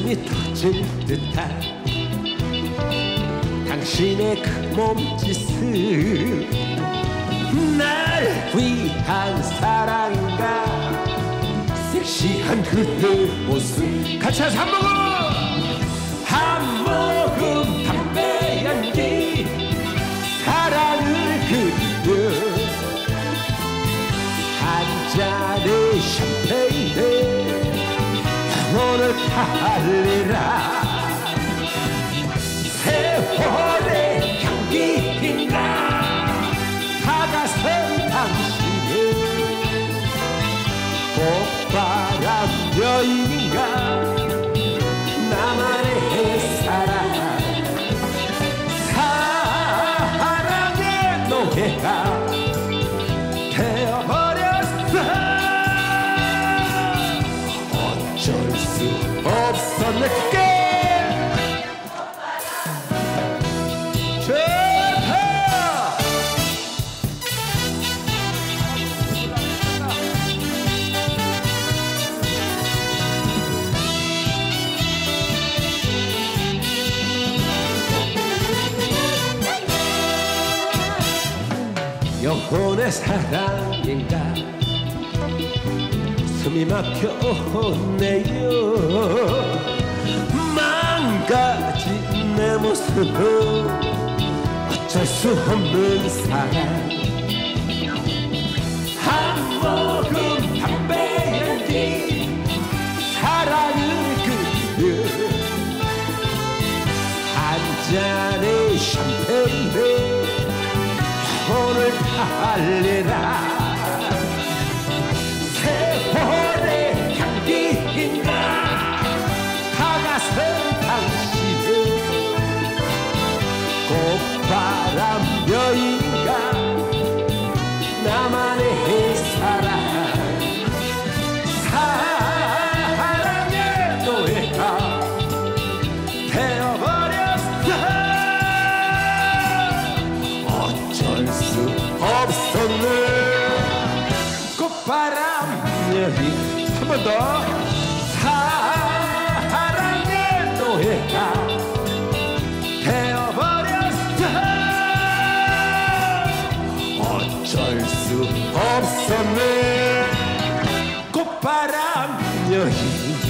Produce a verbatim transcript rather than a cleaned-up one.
가슴이 터질 듯한 당신의 그 몸짓은 날 위한 사랑인가. 섹시한 그대 모습 같이 해서 한 모금 한 모금 담배 연기 사랑을 그리며 한 잔의 샴페인에 영혼을 달리라. 세월의 향기인가 다가선 당신은 꽃바람 여인인가 나만의 사랑. 사랑의 노예가 되어버렸어. 어쩔 수 없어 내게. 영혼의 사랑인가 숨이 막혀오네요. 망가진 내 모습은 어쩔 수 없는 사랑. 한 모금 담배 연기 사랑을 그리며 한 잔의 샴페인에 영혼을 달리라. 세월의 향기인가 다가선 당신은 꽃바람 여인가 나만의 사랑. 사랑의 노예가 되어버렸어. 어쩔 수 없었네. 꽃바람 여인 한 번 더. 사랑의 노예가 되어버렸어. 어쩔 수 없었네. 꽃바람 여인